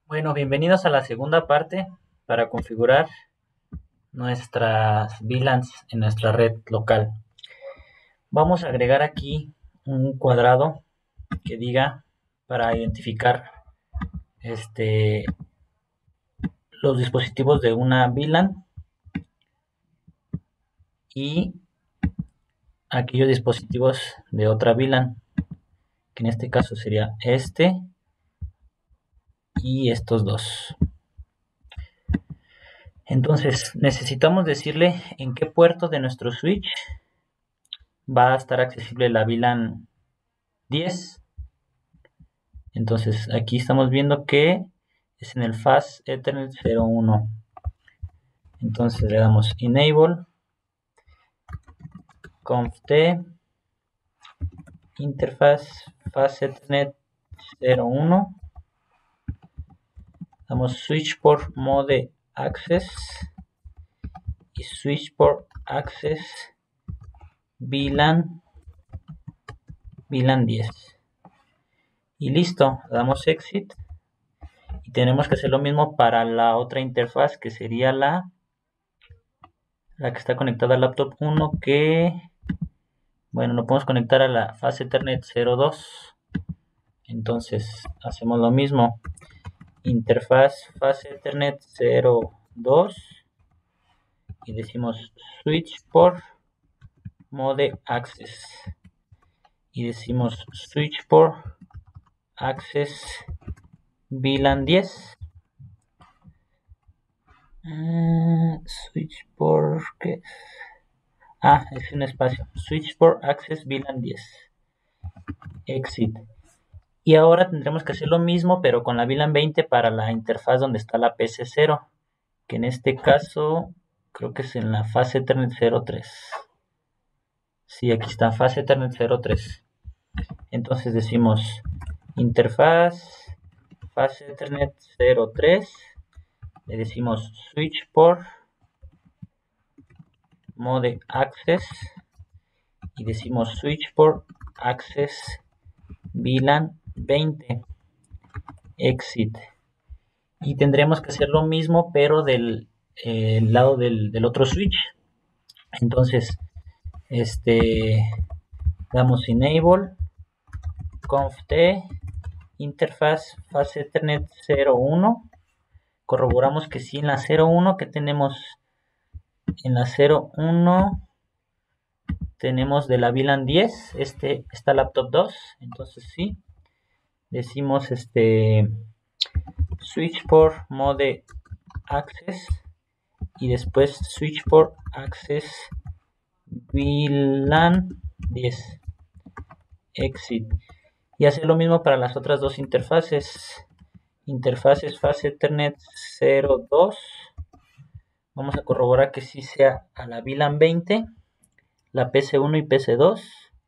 Bueno, bienvenidos a la segunda parte para configurar nuestras VLANs en nuestra red local. Vamos a agregar aquí un cuadrado que diga para identificar los dispositivos de una VLAN y aquellos dispositivos de otra VLAN, que en este caso sería este y estos dos. Entonces necesitamos decirle en qué puerto de nuestro switch va a estar accesible la VLAN 10. Entonces aquí estamos viendo que es en el Fast Ethernet 01. Entonces le damos Enable conft interface Fast Ethernet 01. Damos switch port mode access y switch port access VLAN 10. Y listo, le damos exit. Y tenemos que hacer lo mismo para la otra interfaz, que sería la que está conectada al laptop 1, que bueno, lo podemos conectar a la Fast Ethernet 02. Entonces hacemos lo mismo, interfaz Fast Ethernet 02 y decimos switch port mode access y decimos switch port access VLAN 10. Switch port, ¿qué? Es un espacio, switch port access VLAN 10, exit. Y ahora tendremos que hacer lo mismo, pero con la VLAN 20 para la interfaz donde está la PC0, que en este caso creo que es en la Fast Ethernet 03. Sí, aquí está, Fast Ethernet 03. Entonces decimos interfaz Fast Ethernet 03, le decimos switch port mode access y decimos switch port access VLAN 20, exit. Y tendremos que hacer lo mismo, pero del lado del otro switch. Entonces damos enable conft interfaz Fast Ethernet 01. Corroboramos que sí, en la 01 que tenemos, en la 01 tenemos de la VLAN 10, está laptop 2, entonces sí, decimos switch port mode access y después switch port access VLAN 10, exit. Y hacer lo mismo para las otras dos interfaces Fast Ethernet 02. Vamos a corroborar que sí sea a la VLAN 20, la PC1 y PC2.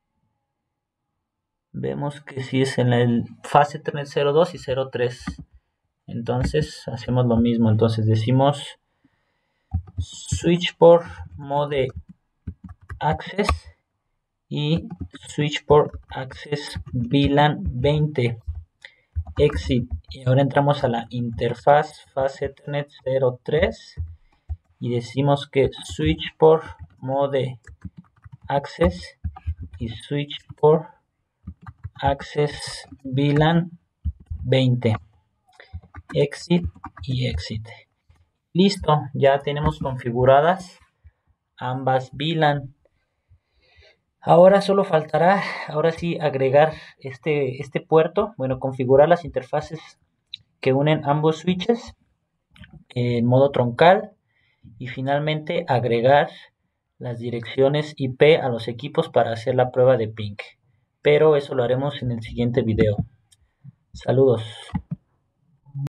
Vemos que sí es en el Fast Ethernet 02 y 03. Entonces hacemos lo mismo. Entonces decimos switch port mode access y switch port access VLAN 20, exit. Y ahora entramos a la interfaz Fast Ethernet 03 y decimos que switch port mode access y switch port access VLAN 20, exit y exit. Listo, ya tenemos configuradas ambas VLAN. Ahora solo faltará, ahora sí, agregar este puerto, bueno, configurar las interfaces que unen ambos switches en modo troncal y finalmente agregar las direcciones IP a los equipos para hacer la prueba de ping. Pero eso lo haremos en el siguiente video. Saludos.